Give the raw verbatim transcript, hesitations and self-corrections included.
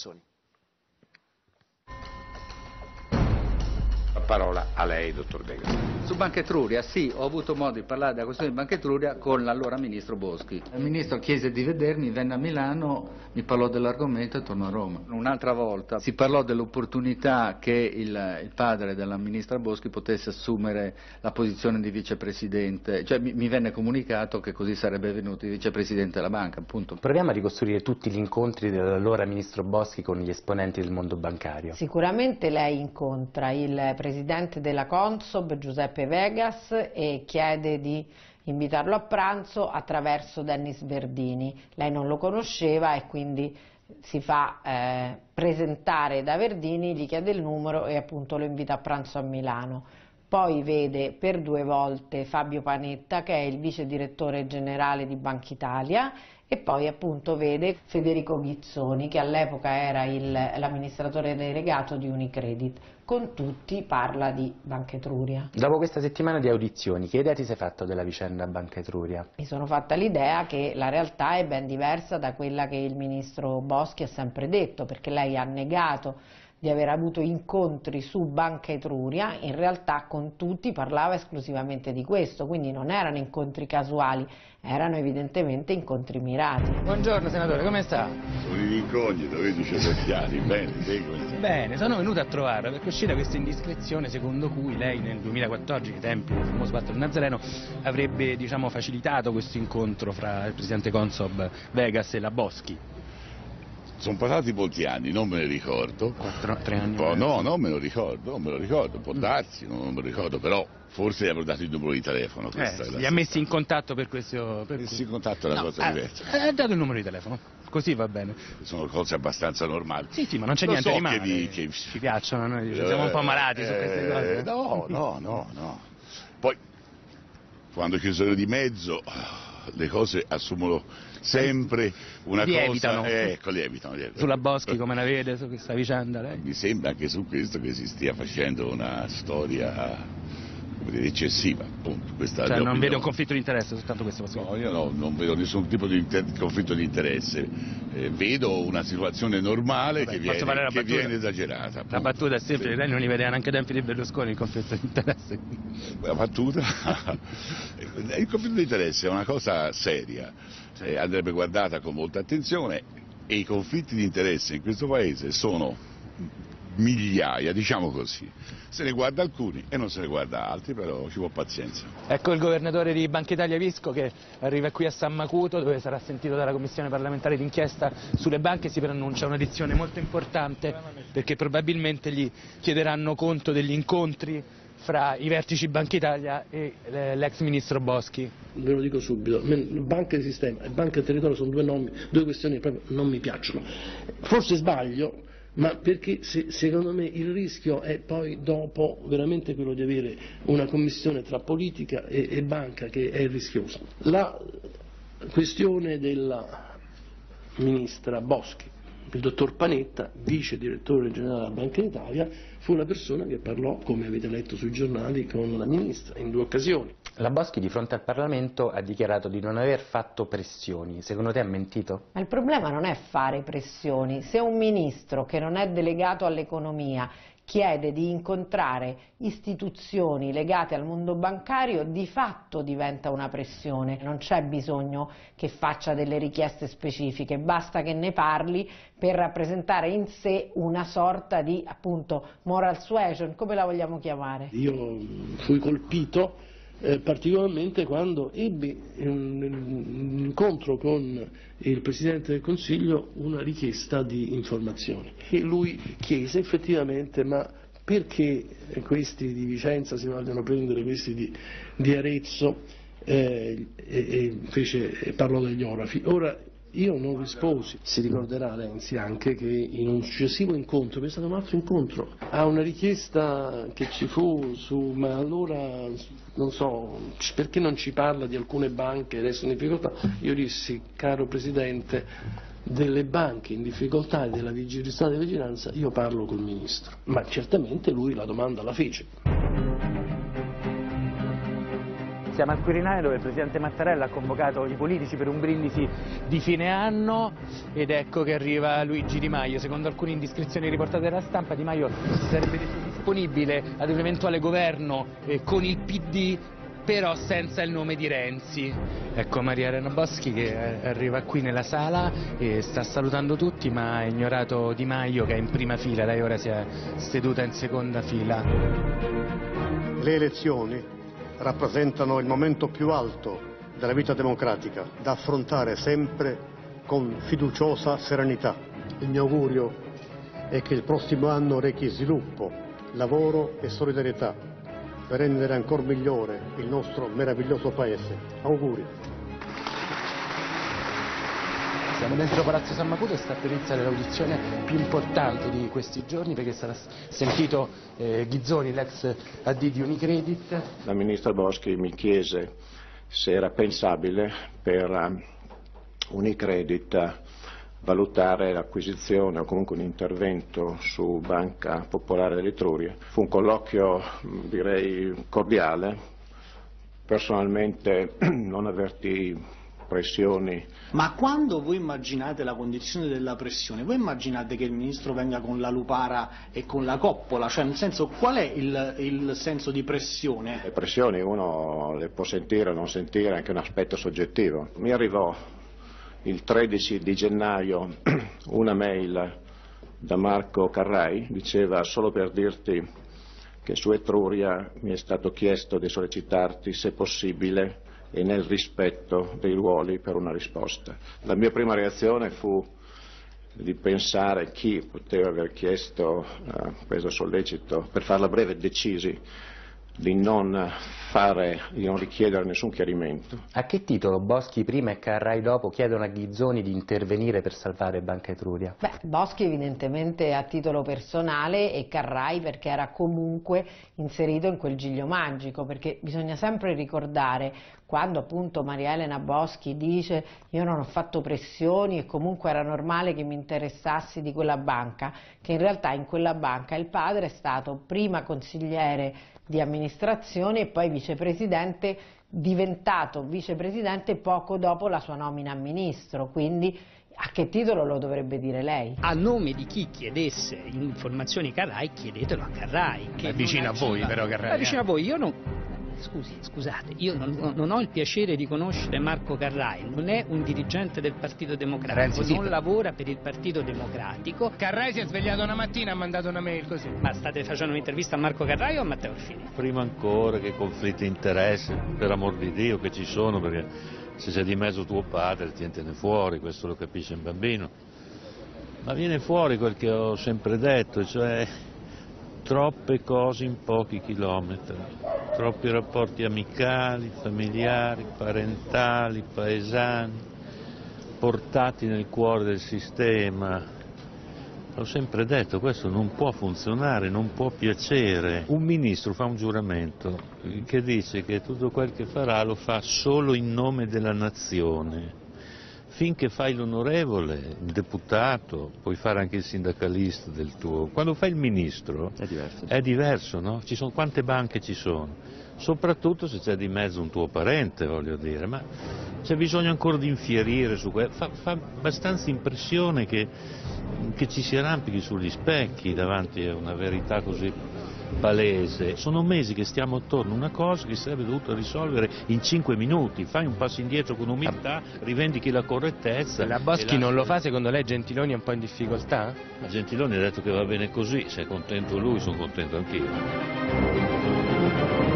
Comizzoni. La parola a lei, dottor Vegas. Su Banca Etruria, sì, ho avuto modo di parlare della questione di Banca Etruria con l'allora ministro Boschi. Il ministro chiese di vedermi, venne a Milano, mi parlò dell'argomento e tornò a Roma. Un'altra volta si parlò dell'opportunità che il, il padre della ministra Boschi potesse assumere la posizione di vicepresidente, cioè mi, mi venne comunicato che così sarebbe venuto il vicepresidente della banca, appunto. Proviamo a ricostruire tutti gli incontri dell'allora ministro Boschi con gli esponenti del mondo bancario. Sicuramente lei incontra il presidente della Consob, Giuseppe Vegas, e chiede di invitarlo a pranzo attraverso Dennis Verdini. Lei non lo conosceva e quindi si fa eh, presentare da Verdini, gli chiede il numero e appunto lo invita a pranzo a Milano. Poi vede per due volte Fabio Panetta, che è il vice direttore generale di Banca Italia, e poi appunto vede Federico Ghizzoni, che all'epoca era l'amministratore delegato di Unicredit. Con tutti parla di Banca Etruria. Dopo questa settimana di audizioni, che idea ti sei fatto della vicenda Banca Etruria? Mi sono fatta l'idea che la realtà è ben diversa da quella che il ministro Boschi ha sempre detto, perché lei ha negato di aver avuto incontri su Banca Etruria, in realtà con tutti parlava esclusivamente di questo, quindi non erano incontri casuali, erano evidentemente incontri mirati. Buongiorno senatore, come sta? Sono in incognito, vedi, ci secchiati, bene, sì, come Bene, sono venuto a trovarla perché è uscita questa indiscrezione secondo cui lei nel duemilaquattordici, ai tempi del famoso patto del Nazareno, avrebbe, diciamo, facilitato questo incontro fra il presidente Consob Vegas e la Boschi. Sono passati molti anni, non me ne ricordo. Quattro, tre anni. Oh, no, non me lo ricordo, non me lo ricordo, può darsi, non me lo ricordo, però forse gli avrò dato il numero di telefono. Eh, li ha messi in contatto per questo... Per messi in contatto è una no, cosa eh, diversa. Ha dato il numero di telefono, così va bene. Sono cose abbastanza normali. Sì, sì, ma non c'è lo niente so di male. Che vi, che... Ci piacciono, noi eh, siamo un po' malati eh, su queste cose. No, no, no, no. Poi, quando ci sono di mezzo, le cose assumono sempre una lievitano. cosa... Eh, ecco, lievitano, lievitano. Sulla Boschi come la vede, su questa vicenda? Lei? Mi sembra anche su questo che si stia facendo una storia... eccessiva, appunto. Questa cioè non vede un conflitto di interesse, soltanto questo posso dire? No, io no, non vedo nessun tipo di conflitto di interesse, eh, vedo una situazione normale. Vabbè, che, viene, che viene esagerata. Appunto. La battuta è semplice, sì. Lei non li vede neanche ai tempi di Berlusconi il conflitto di interesse. La battuta? Il conflitto di interesse è una cosa seria, sì. eh, andrebbe guardata con molta attenzione, e i conflitti di interesse in questo paese sono migliaia, diciamo così. Se ne guarda alcuni e non se ne guarda altri, però ci vuole pazienza. Ecco il governatore di Banca Italia Visco che arriva qui a San Macuto, dove sarà sentito dalla commissione parlamentare d'inchiesta sulle banche. Si preannuncia un'edizione molto importante perché probabilmente gli chiederanno conto degli incontri fra i vertici Banca Italia e l'ex ministro Boschi. Ve lo dico subito, banca di sistema e banca del territorio sono due, nomi, due questioni che proprio non mi piacciono. Forse sbaglio, ma perché se, secondo me il rischio è poi dopo veramente quello di avere una commissione tra politica e, e banca che è rischiosa. La questione della ministra Boschi, il dottor Panetta, vice direttore generale della Banca d'Italia, fu la persona che parlò, come avete letto sui giornali, con la ministra in due occasioni. La Boschi di fronte al Parlamento ha dichiarato di non aver fatto pressioni. Secondo te ha mentito? Ma il problema non è fare pressioni. Se un ministro che non è delegato all'economia chiede di incontrare istituzioni legate al mondo bancario, di fatto diventa una pressione. Non c'è bisogno che faccia delle richieste specifiche, basta che ne parli per rappresentare in sé una sorta di, appunto, moral suasion, come la vogliamo chiamare? Io fui colpito Eh, particolarmente quando ebbi un, un incontro con il Presidente del Consiglio una richiesta di informazioni e lui chiese effettivamente ma perché questi di Vicenza si vogliono prendere questi di, di Arezzo eh, e, e fece, parlò degli orafi. Ora io non risposi, si ricorderà Renzi anche che in un successivo incontro, è stato un altro incontro, a una richiesta che ci fu su, ma allora non so, perché non ci parla di alcune banche adesso in difficoltà, io dissi, caro Presidente, delle banche in difficoltà e della vigilità della vigilanza io parlo col Ministro, ma certamente lui la domanda la fece. Siamo al Quirinale dove il Presidente Mattarella ha convocato i politici per un brindisi di fine anno ed ecco che arriva Luigi Di Maio. Secondo alcune indiscrezioni riportate dalla stampa, Di Maio sarebbe disponibile ad un eventuale governo eh, con il P D, però senza il nome di Renzi. Ecco Maria Elena Boschi che arriva qui nella sala e sta salutando tutti, ma ha ignorato Di Maio che è in prima fila. Lei ora si è seduta in seconda fila. Le elezioni rappresentano il momento più alto della vita democratica, da affrontare sempre con fiduciosa serenità. Il mio augurio è che il prossimo anno rechi sviluppo, lavoro e solidarietà per rendere ancora migliore il nostro meraviglioso Paese. Auguri. Siamo dentro Palazzo San Macuto e sta per iniziare l'audizione più importante di questi giorni, perché sarà sentito eh, Ghizzoni, l'ex A D di Unicredit. La ministra Boschi mi chiese se era pensabile per uh, Unicredit valutare l'acquisizione o comunque un intervento su Banca Popolare dell'Etruria. Fu un colloquio, direi, cordiale. Personalmente non avvertii pressioni. Ma quando voi immaginate la condizione della pressione, voi immaginate che il ministro venga con la lupara e con la coppola? Cioè, nel senso, qual è il, il senso di pressione? Le pressioni uno le può sentire o non sentire, è anche un aspetto soggettivo. Mi arrivò il tredici di gennaio una mail da Marco Carrai, diceva: solo per dirti che su Etruria mi è stato chiesto di sollecitarti, se possibile e nel rispetto dei ruoli, per una risposta. La mia prima reazione fu di pensare chi poteva aver chiesto eh, questo sollecito. Per farla breve, decisi di non fare, di non richiedere nessun chiarimento. A che titolo Boschi prima e Carrai dopo chiedono a Ghizzoni di intervenire per salvare Banca Etruria? Beh, Boschi evidentemente a titolo personale e Carrai perché era comunque inserito in quel giglio magico, perché bisogna sempre ricordare, quando appunto Maria Elena Boschi dice io non ho fatto pressioni e comunque era normale che mi interessassi di quella banca, che in realtà in quella banca il padre è stato prima consigliere di amministrazione e poi vicepresidente, diventato vicepresidente poco dopo la sua nomina a ministro, quindi a che titolo lo dovrebbe dire lei? A nome di chi chiedesse informazioni Carrai, chiedetelo a Carrai. Che è vicino a voi però Carrai. È vicino a voi, io non... Scusi, scusate, io non, non ho il piacere di conoscere Marco Carrai, non è un dirigente del Partito Democratico, Renzi, sì, non lavora per il Partito Democratico. Carrai si è svegliato una mattina e ha mandato una mail così. Ma state facendo un'intervista a Marco Carrai o a Matteo Orfini? Prima ancora che conflitti di interesse, per amor di Dio, che ci sono, perché se c'è di mezzo tuo padre tientene fuori, questo lo capisce un bambino. Ma viene fuori quel che ho sempre detto, cioè troppe cose in pochi chilometri, troppi rapporti amicali, familiari, parentali, paesani, portati nel cuore del sistema. L'ho sempre detto, questo non può funzionare, non può piacere. Un ministro fa un giuramento che dice che tutto quel che farà lo fa solo in nome della nazione. Finché fai l'onorevole, il deputato, puoi fare anche il sindacalista del tuo. Quando fai il ministro è diverso, è diverso, no? Ci sono, quante banche ci sono? Soprattutto se c'è di mezzo un tuo parente, voglio dire, ma c'è bisogno ancora di infierire su quello. Fa, fa abbastanza impressione che, che ci si arrampichi sugli specchi davanti a una verità così palese. Sono mesi che stiamo attorno a una cosa che si sarebbe dovuta risolvere in cinque minuti. Fai un passo indietro con umiltà, rivendichi la correttezza. La Boschi non lo fa, secondo lei Gentiloni è un po' in difficoltà? Ma Gentiloni ha detto che va bene così, se è contento lui sono contento anch'io.